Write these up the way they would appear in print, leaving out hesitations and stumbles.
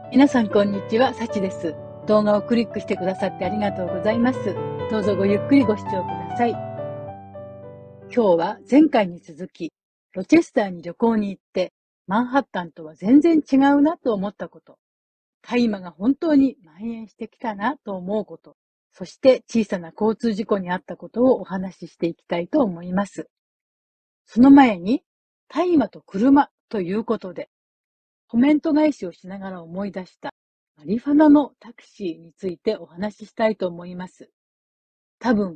皆さんこんにちは、さちです。動画をクリックしてくださってありがとうございます。どうぞごゆっくりご視聴ください。今日は前回に続き、ロチェスターに旅行に行って、マンハッタンとは全然違うなと思ったこと、大麻が本当に蔓延してきたなと思うこと、そして小さな交通事故にあったことをお話ししていきたいと思います。その前に、大麻と車ということで、コメント返しをしながら思い出したマリファナのタクシーについてお話ししたいと思います。多分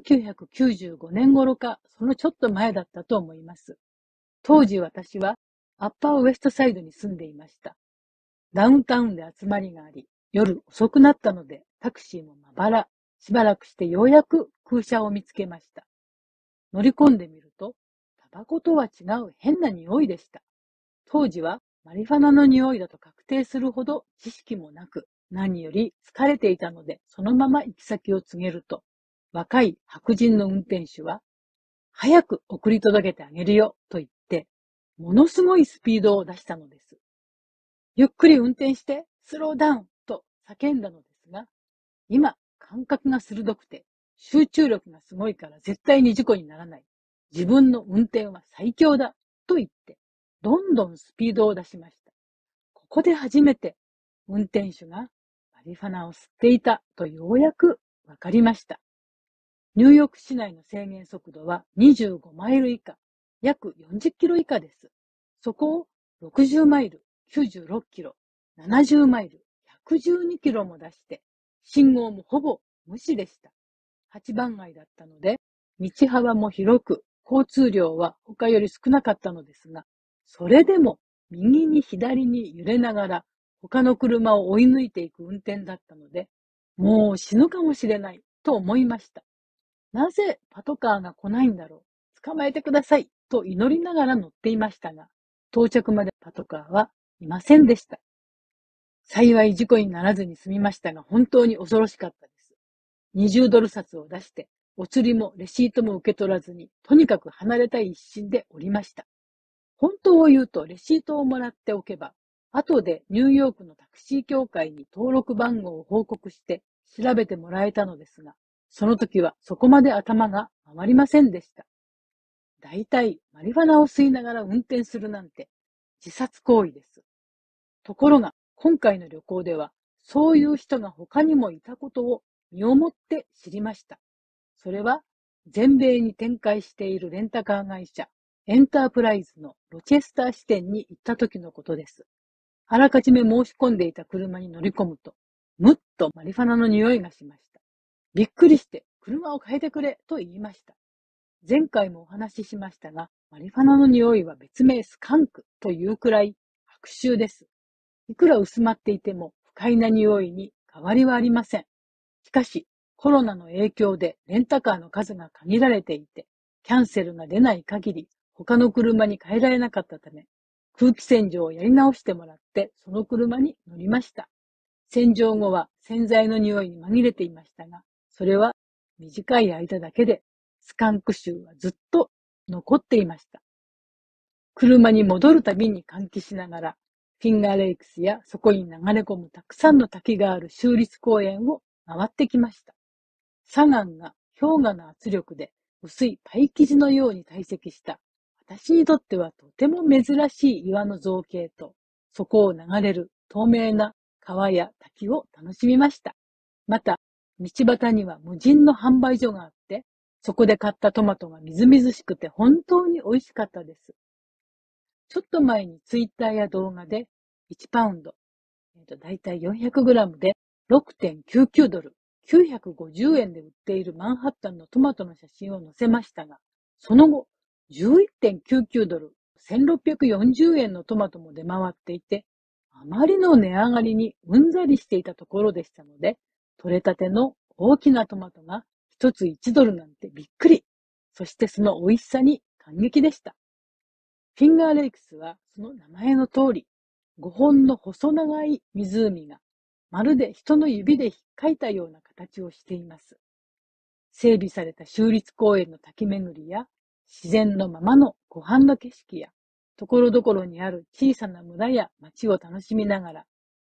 1995年頃かそのちょっと前だったと思います。当時私はアッパーウエストサイドに住んでいました。ダウンタウンで集まりがあり、夜遅くなったのでタクシーもまばら。しばらくしてようやく空車を見つけました。乗り込んでみると、タバコとは違う変な匂いでした。当時はマリファナの匂いだと確定するほど知識もなく、何より疲れていたので、そのまま行き先を告げると、若い白人の運転手は、早く送り届けてあげるよと言って、ものすごいスピードを出したのです。ゆっくり運転して、スローダウンと叫んだのですが、今、感覚が鋭くて、集中力がすごいから絶対に事故にならない。自分の運転は最強だと言って、どんどんスピードを出しました。ここで初めて運転手がマリファナを吸っていたとようやくわかりました。ニューヨーク市内の制限速度は25マイル以下、約40キロ以下です。そこを60マイル、96キロ、70マイル、112キロも出して、信号もほぼ無視でした。8番街だったので、道幅も広く、交通量は他より少なかったのですが、それでも右に左に揺れながら他の車を追い抜いていく運転だったので、もう死ぬかもしれないと思いました。なぜパトカーが来ないんだろう。捕まえてくださいと祈りながら乗っていましたが、到着までパトカーはいませんでした。幸い事故にならずに済みましたが、本当に恐ろしかったです。20ドル札を出して、お釣りもレシートも受け取らずに、とにかく離れたい一心で降りました。本当を言うとレシートをもらっておけば、後でニューヨークのタクシー協会に登録番号を報告して調べてもらえたのですが、その時はそこまで頭が回りませんでした。だいたいマリファナを吸いながら運転するなんて自殺行為です。ところが今回の旅行ではそういう人が他にもいたことを身をもって知りました。それは全米に展開しているレンタカー会社エンタープライズのロチェスター支店に行った時のことです。あらかじめ申し込んでいた車に乗り込むと、むっとマリファナの匂いがしました。びっくりして車を変えてくれと言いました。前回もお話ししましたが、マリファナの匂いは別名スカンクというくらい悪臭です。いくら薄まっていても不快な匂いに変わりはありません。しかし、コロナの影響でレンタカーの数が限られていて、キャンセルが出ない限り他の車に変えられなかったため、空気洗浄をやり直してもらってその車に乗りました。洗浄後は洗剤の匂いに紛れていましたが、それは短い間だけでスカンク臭はずっと残っていました。車に戻るたびに換気しながら、フィンガーレイクスやそこに流れ込むたくさんの滝がある州立公園を回ってきました。砂岩が氷河の圧力で薄いパイ生地のように堆積した私にとってはとても珍しい岩の造形と、そこを流れる透明な川や滝を楽しみました。また、道端には無人の販売所があって、そこで買ったトマトがみずみずしくて本当に美味しかったです。ちょっと前にツイッターや動画で1パウンド、だいたい400グラムで 6.99 ドル、950円で売っているマンハッタンのトマトの写真を載せましたが、その後、11.99 ドル、1640円のトマトも出回っていて、あまりの値上がりにうんざりしていたところでしたので、取れたての大きなトマトが一つ1ドルなんてびっくり。そしてその美味しさに感激でした。フィンガーレイクスはその名前の通り、5本の細長い湖がまるで人の指で引っかいたような形をしています。整備された州立公園の滝巡りや自然のままの湖畔の景色やところどころにある小さな村や町を楽しみながら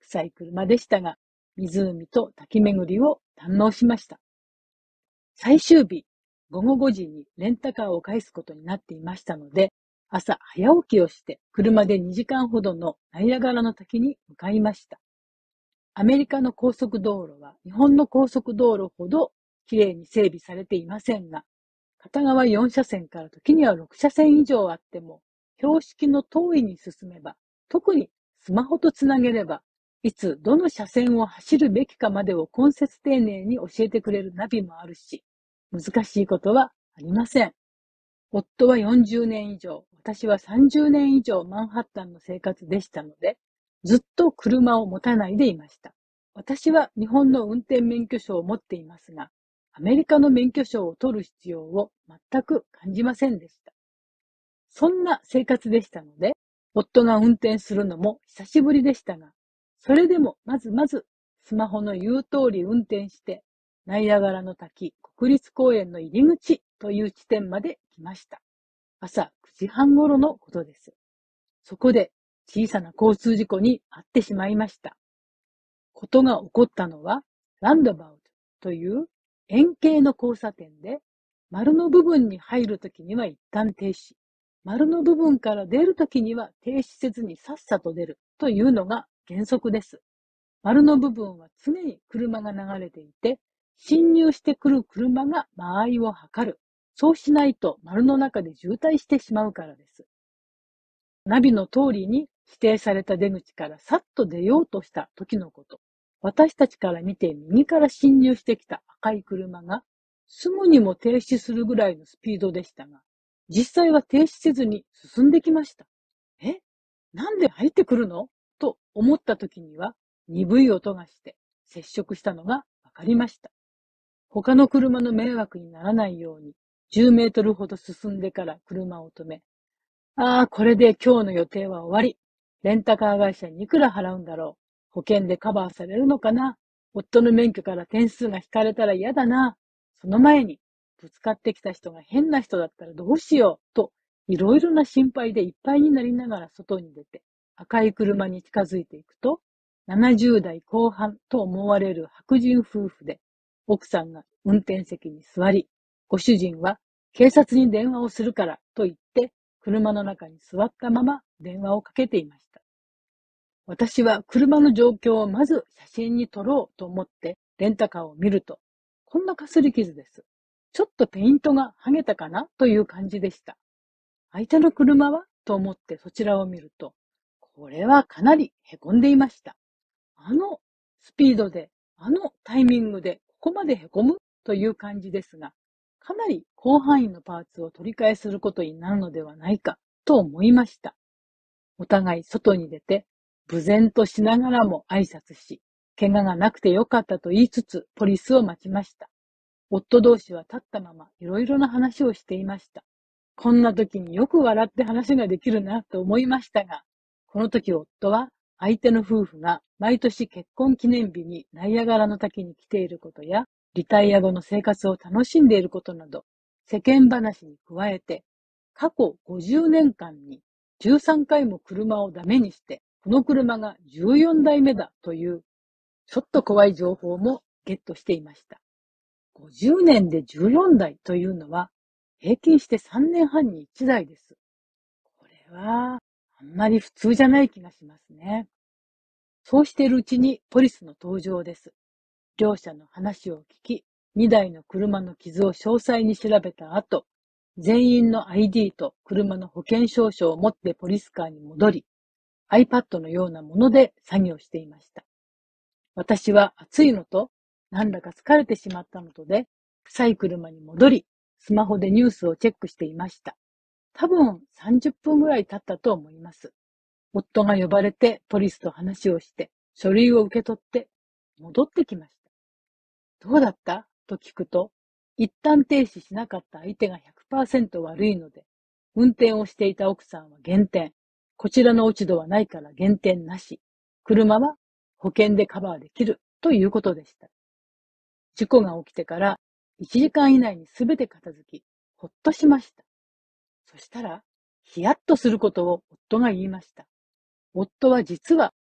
臭い車でしたが、湖と滝巡りを堪能しました。最終日、午後5時にレンタカーを返すことになっていましたので、朝早起きをして車で2時間ほどのナイアガラの滝に向かいました。アメリカの高速道路は日本の高速道路ほどきれいに整備されていませんが、片側4車線から時には6車線以上あっても、標識の遠いに進めば、特にスマホとつなげれば、いつどの車線を走るべきかまでを根節丁寧に教えてくれるナビもあるし、難しいことはありません。夫は40年以上、私は30年以上マンハッタンの生活でしたので、ずっと車を持たないでいました。私は日本の運転免許証を持っていますが、アメリカの免許証を取る必要を全く感じませんでした。そんな生活でしたので、夫が運転するのも久しぶりでしたが、それでもまずスマホの言う通り運転して、ナイアガラの滝国立公園の入り口という地点まで来ました。朝9時半頃のことです。そこで小さな交通事故に遭ってしまいました。ことが起こったのは、ランドバウトという円形の交差点で、丸の部分に入るときには一旦停止、丸の部分から出るときには停止せずにさっさと出るというのが原則です。丸の部分は常に車が流れていて、進入してくる車が間合いを測る。そうしないと丸の中で渋滞してしまうからです。ナビの通りに指定された出口からさっと出ようとした時のこと。私たちから見て右から進入してきた赤い車がすぐにも停止するぐらいのスピードでしたが、実際は停止せずに進んできました。なんで入ってくるのと思った時には鈍い音がして接触したのがわかりました。他の車の迷惑にならないように10メートルほど進んでから車を止め、これで今日の予定は終わり。レンタカー会社にいくら払うんだろう。保険でカバーされるのかな。夫の免許から点数が引かれたら嫌だな。その前に、ぶつかってきた人が変な人だったらどうしよう。と、いろいろな心配でいっぱいになりながら外に出て、赤い車に近づいていくと、70代後半と思われる白人夫婦で、奥さんが運転席に座り、ご主人は警察に電話をするからと言って、車の中に座ったまま電話をかけていました。私は車の状況をまず写真に撮ろうと思ってレンタカーを見ると、こんなかすり傷です。ちょっとペイントが剥げたかなという感じでした。相手の車はと思ってそちらを見ると、これはかなり凹んでいました。あのスピードで、あのタイミングでここまで凹むという感じですが、かなり広範囲のパーツを取り替えすることになるのではないかと思いました。お互い外に出て、無然としながらも挨拶し、怪我がなくてよかったと言いつつポリスを待ちました。夫同士は立ったままいろいろな話をしていました。こんな時によく笑って話ができるなと思いましたが、この時夫は相手の夫婦が毎年結婚記念日にナイアガラの滝に来ていることや、リタイア後の生活を楽しんでいることなど、世間話に加えて、過去50年間に13回も車をダメにして、この車が14台目だという、ちょっと怖い情報もゲットしていました。50年で14台というのは、平均して3年半に1台です。これは、あんまり普通じゃない気がしますね。そうしているうちにポリスの登場です。両者の話を聞き、2台の車の傷を詳細に調べた後、全員の ID と車の保険証書を持ってポリスカーに戻り、iPad のようなもので作業していました。私は暑いのと、なんだか疲れてしまったのとで、臭い車に戻り、スマホでニュースをチェックしていました。多分30分ぐらい経ったと思います。夫が呼ばれてポリスと話をして、書類を受け取って戻ってきました。どうだったと聞くと、一旦停止しなかった相手が 100% 悪いので、運転をしていた奥さんは減点、こちらの落ち度はないから減点なし、車は保険でカバーできるということでした。事故が起きてから1時間以内に全て片付き、ほっとしました。そしたら、ヒヤッとすることを夫が言いました。夫は実は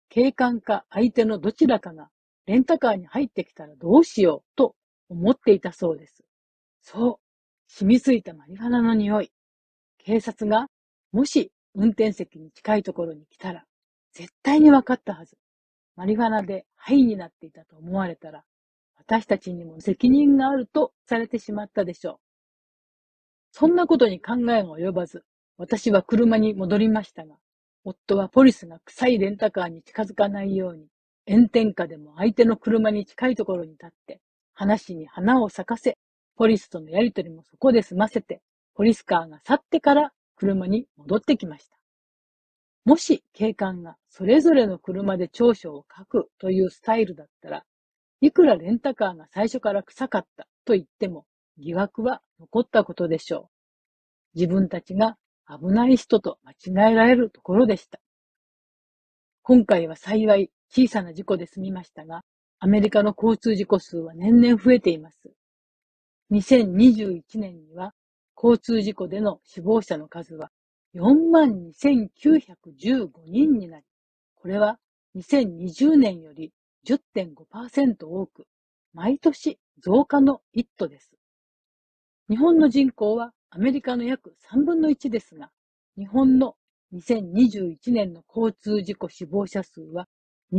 警官か相手のどちらかがレンタカーに入ってきたらどうしようと思っていたそうです。そう、染みついたマリファナの匂い。警察がもし運転席に近いところに来たら絶対に分かったはず。マリファナでハイになっていたと思われたら私たちにも責任があるとされてしまったでしょう。そんなことに考えが及ばず、私は車に戻りましたが、夫はポリスが臭いレンタカーに近づかないように、炎天下でも相手の車に近いところに立って、話に花を咲かせ、ポリスとのやりとりもそこで済ませて、ポリスカーが去ってから車に戻ってきました。もし警官がそれぞれの車で調書を書くというスタイルだったら、いくらレンタカーが最初から臭かったと言っても疑惑は残ったことでしょう。自分たちが危ない人と間違えられるところでした。今回は幸い小さな事故で済みましたが、アメリカの交通事故数は年々増えています。2021年には交通事故での死亡者の数は42,915人になり、これは2020年より 10.5% 多く、毎年増加の一途です。日本の人口はアメリカの約3分の1ですが、日本の2021年の交通事故死亡者数は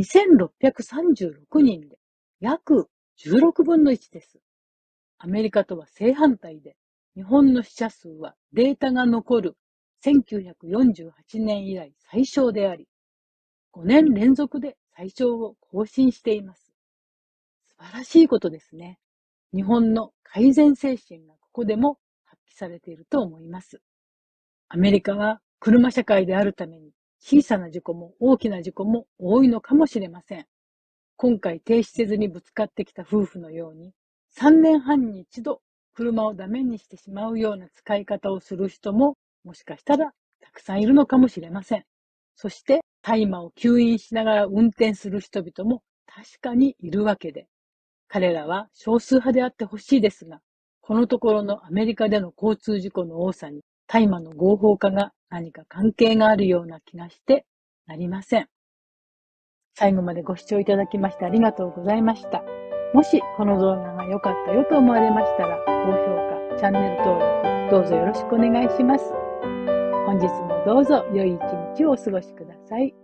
2636人で、約16分の1です。アメリカとは正反対で、日本の死者数はデータが残る1948年以来最小であり、5年連続で最小を更新しています。素晴らしいことですね。日本の改善精神がここでも発揮されていると思います。アメリカは車社会であるために小さな事故も大きな事故も多いのかもしれません。今回停止せずにぶつかってきた夫婦のように3年半に一度車をダメにしてしまうような使い方をする人ももしかしたらたくさんいるのかもしれません。そして大麻を吸引しながら運転する人々も確かにいるわけで、彼らは少数派であってほしいですが、このところのアメリカでの交通事故の多さに大麻の合法化が何か関係があるような気がしてなりません。最後までご視聴いただきましてありがとうございました。もしこの動画が良かったよと思われましたら、高評価、チャンネル登録、どうぞよろしくお願いします。本日もどうぞ良い一日をお過ごしください。